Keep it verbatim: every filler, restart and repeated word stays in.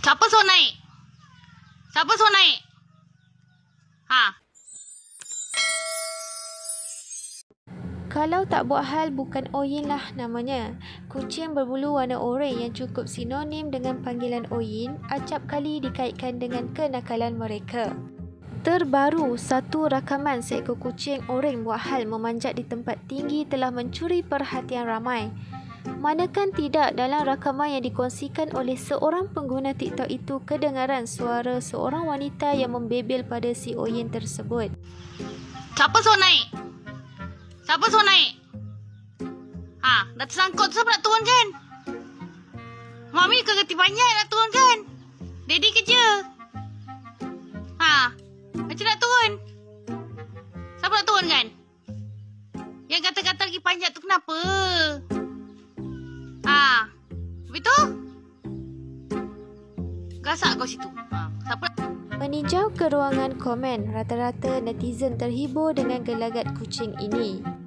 Siapa suruh naik? Siapa suruh naik? Ha? Kalau tak buat hal, bukan Oyen lah namanya. Kucing berbulu warna oranye yang cukup sinonim dengan panggilan Oyen acap kali dikaitkan dengan kenakalan mereka. Terbaru, satu rakaman seekor kucing oranye buat hal memanjat di tempat tinggi telah mencuri perhatian ramai. Manakan tidak dalam rakaman yang dikongsikan oleh seorang pengguna TikTok itu kedengaran suara seorang wanita yang membebel pada si Oyen tersebut. Siapa suruh naik? Siapa suruh naik? Ha, dah tersangkut tu siapa nak turun kan? Mami ke reti banyak nak turun kan? Daddy kerja. Ha, macam nak turun? Siapa nak turun kan? Yang kata-kata lagi panjat tu kenapa? Ha, habis tu? Gasak kau situ. Ha, siapa nak... Meninjau ke ruangan komen, rata-rata netizen terhibur dengan gelagat kucing ini.